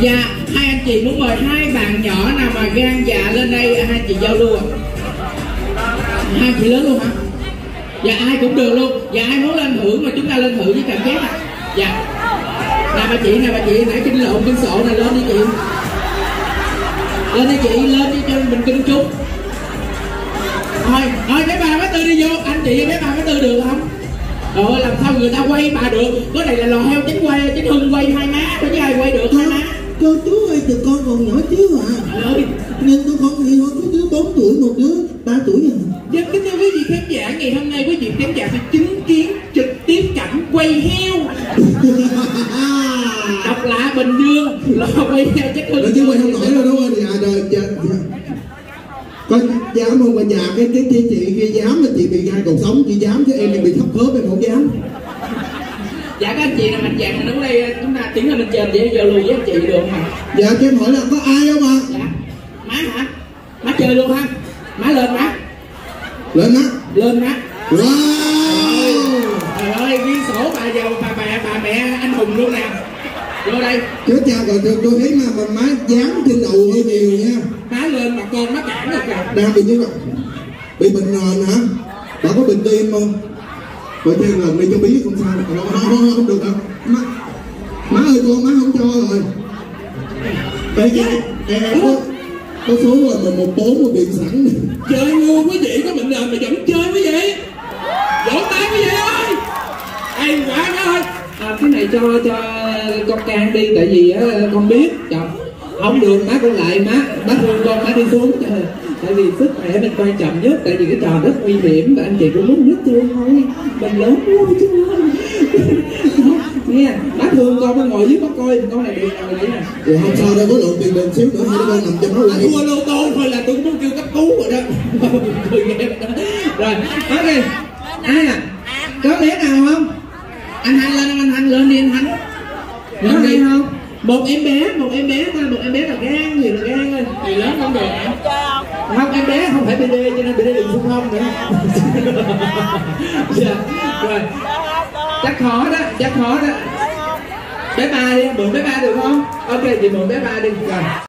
Dạ, hai anh chị muốn mời hai bạn nhỏ nào mà gan dạ lên đây hai chị giao lưu ạ. Hai chị lớn luôn hả? Dạ ai cũng được luôn. Dạ ai muốn lên thử mà chúng ta lên thử với cảm giác ạ. Dạ. Nè bà chị nãy kinh lộn kinh sộ này, lên đi chị. Lên đi chị, lên đi cho mình kinh chút. Thôi bé ba bé tư đi vô, anh chị bé ba bé tư được không? Rồi làm sao người ta quay bà được? Cái này là lò heo chính quay, chính Hưng quay hai má, có chứ ai quay được hai má. Cô chú ơi, tụi con còn nhỏ chứ à. Nhưng tụi con thì có đứa 4 tuổi, một đứa 3 tuổi à. Dạ, kính thưa quý vị khán giả, ngày hôm nay quý vị khán giả sẽ chứng kiến trực tiếp cảnh quay heo. Độc lạ Bình Dương, lò quay heo chắc Hưng. Chứ quay không nổi đâu đúng không? Dạ. Con dám không bà già cái chị kia dám là chị bị gai còn sống chị dám, chứ em bị thấp khớp em không dám. Dạ các anh chị là mạnh dạng mình đứng đây chúng ta tiến lên bên trên để giao lưu với anh chị được không ạ? Dạ cho em hỏi là có ai không ạ? Dạ. Má hả? Má chơi luôn ha? Má lên má. Lên má. Lên má. Wow. Trời ơi ghi sổ bà giàu bà mẹ anh hùng luôn nè. Vô đây. Chứ chào rồi tôi thấy mà má dám trên đầu hơi nhiều nha. Má lên mà con má cản được kìa. Đang bị như vậy. Bị bệnh nền hả? Bà có bệnh tim không? Vậy thì lần đi cho biết không sao. Không được đâu. Má ơi con má không cho rồi. Em có số rồi mà 14 mà bị sẵn. Chơi ngu quý vị, có bệnh nền mà vẫn chơi quý vị. Vỗ tay quý vị ơi. Hay quá má ơi. Cái này cho con Can đi, tại vì con biết chồng không được má con lại má thương con má đi xuống trời. Tại vì sức khỏe mình quan trọng nhất, tại vì cái trò rất nguy hiểm và anh chị cũng muốn nhất chơi thôi, mình lớn thôi chứ nghe má thương con, nó ngồi dưới có coi con này được rồi vậy nè. Thì không sao đâu, có lượng tiền bền xíu nữa hai đứa con nằm cho nó lại. Thua lô tô thôi là tôi cũng muốn kêu cấp cứu rồi đó. Rồi ok ai à, có bé nào không? Anh Hành lên đi anh Hành. Lên đi không? Một em bé thôi, một em bé là gan gì là gan thôi, người lớn không được hả? Không, em bé không phải BD cho nên BD đừng xung phong nữa. Dạ. Rồi chắc khó đó. Bé ba đi, mượn bé ba được không? Ok chị mượn bé ba đi rồi.